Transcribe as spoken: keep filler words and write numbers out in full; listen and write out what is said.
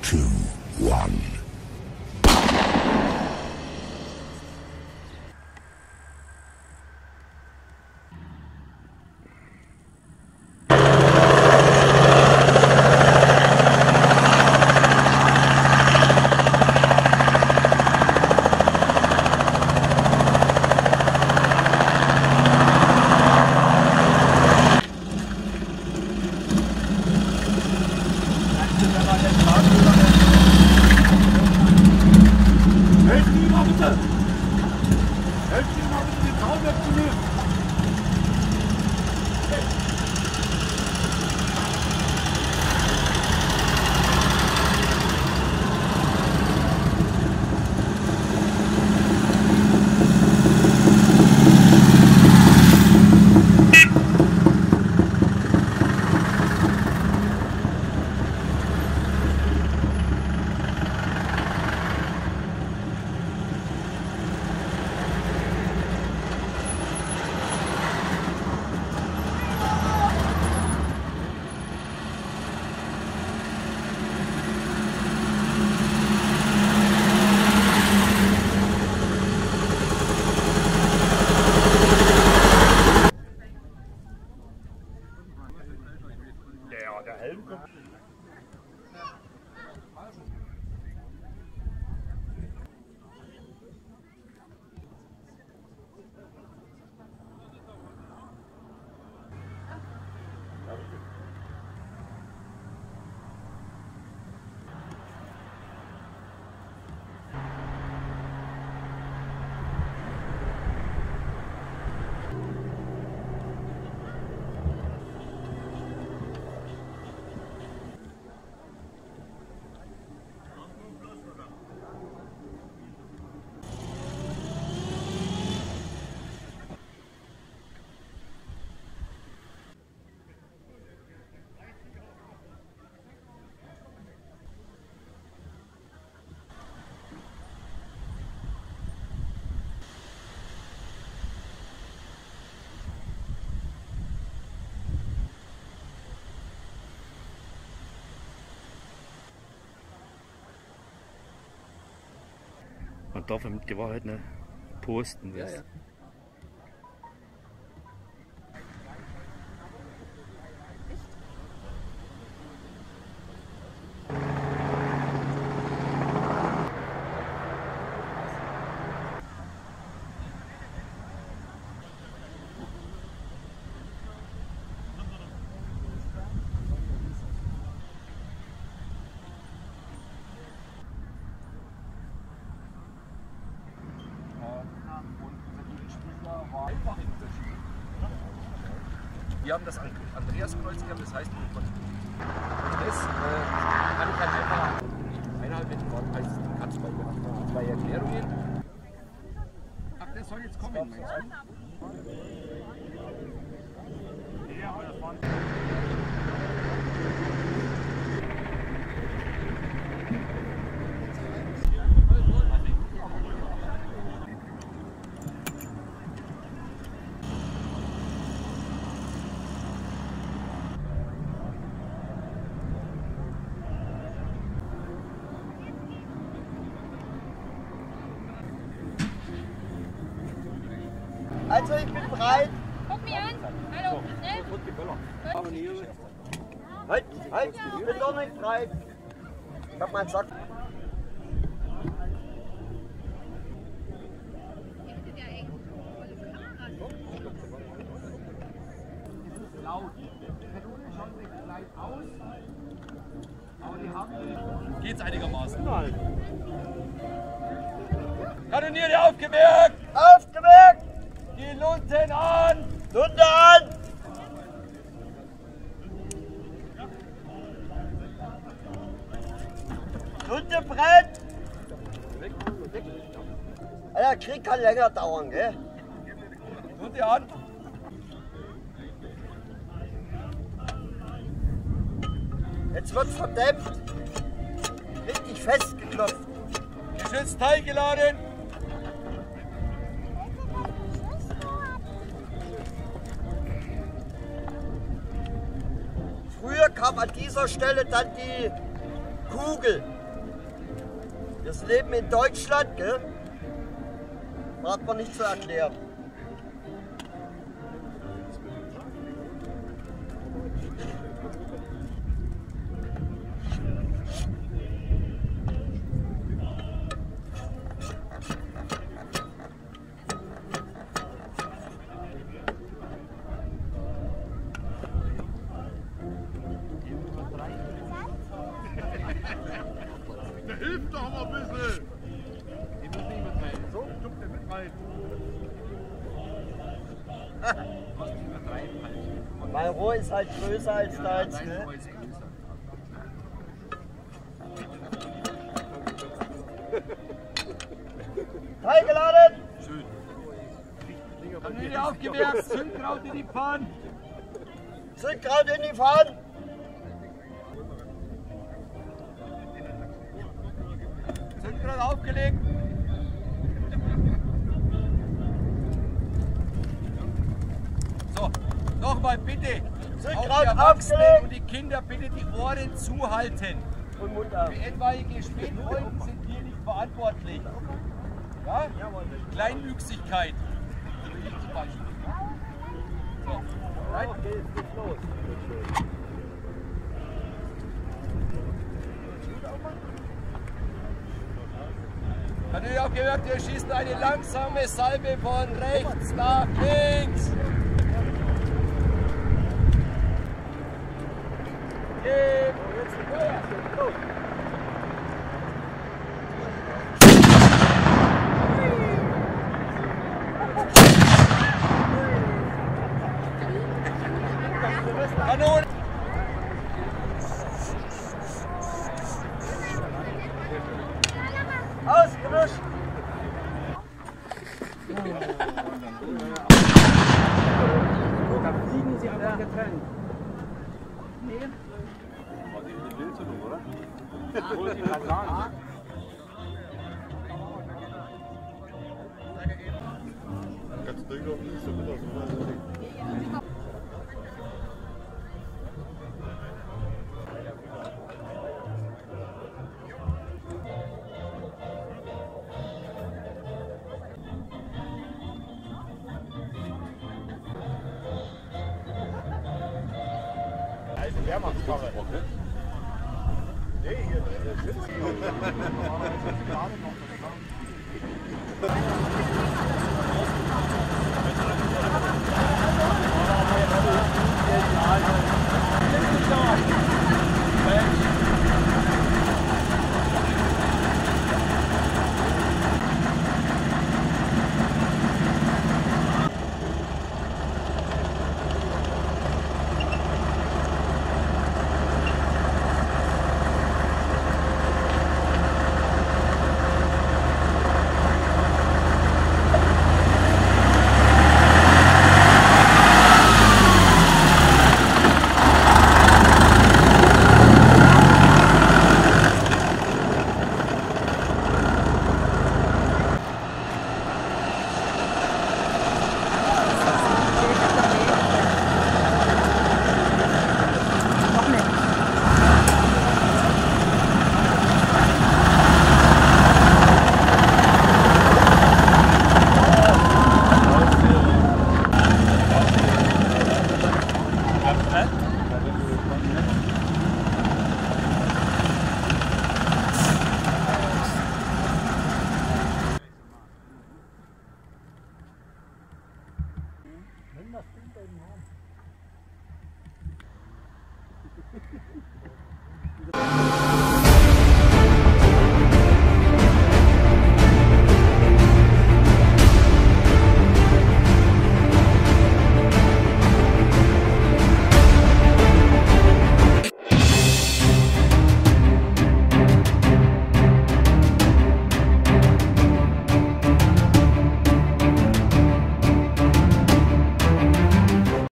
two, one. Man darf ja mit Gewalt nicht posten. Ja, ja. Wir haben das Andreaskreuz, das heißt, das äh, kann ich halt einfach eineinhalb Meter fahren als Katzball. Zwei Erklärungen. Ach, der soll jetzt kommen. Also ich bin bereit. Guck mich an. Hallo. Schnell. Halt, halt, ich bin doch nicht bereit. Ich hab meinen Sack. Geht's einigermaßen? Nein. Kanoniere aufgewirkt! Aufgewirkt! Die Lunten an! Lunte an! Lunte brennt! Der Krieg kann länger dauern, gell? Lunte an! Jetzt wird's verdämpft. Richtig festgeklopft. Geschützteil geladen! Früher kam an dieser Stelle dann die Kugel. Wir leben in Deutschland, gell? Braucht man nicht zu erklären. Hilf doch mal ein bisschen! Die muss nicht mit rein. So, kommt der mit rein. Mein Rohr ist halt größer als deins, Dein ne? Rohr ist größer. Teil geladen! Schön. Dann Wieder aufgemerkt, Zündkraut in die Pfanne. Zündkraut in die Pfanne! Zündkraut aufgelegt. So, nochmal bitte. Zündkraut Auch die Erwachsenen aufgelegt. und die Kinder bitte die Ohren zuhalten. Und Mund auf. Für etwaige Spätfolgen sind wir nicht verantwortlich. Ja? Kleinwüchsigkeit. So ich zum Beispiel. So. Nein. Natürlich auch gemerkt, wir schießen eine langsame Salbe von rechts nach links. Gib. Kanone. Ausgewischt! Da fliegen sie aber getrennt. Wollte ich gerade sagen. Kannst du durchlaufen, nicht so gut aus, oder? Wehrmachtskarre. Nee, hier sitzt Nimm das Ding da in den Arm.